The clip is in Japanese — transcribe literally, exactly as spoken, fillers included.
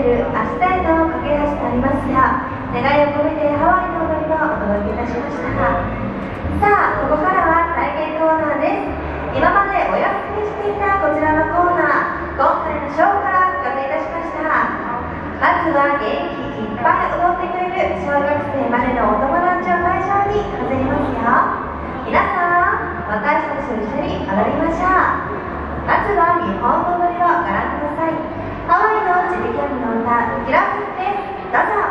る明日へと駆け出してありますが、願いを込めてハワイの踊りをお届けいたしました。さあ、ここからは体験コーナーです。今までお休みしていたこちらのコーナー、今回のショーから復活いたしました。まずは元気いっぱい踊ってくれる小学生までのお友達を対象に弾りますよ。皆さん、私たちと一緒に踊りましょう。まずは日本の踊りをご覧ください。ハワイの地引き網の歌、キラスです。どうぞ。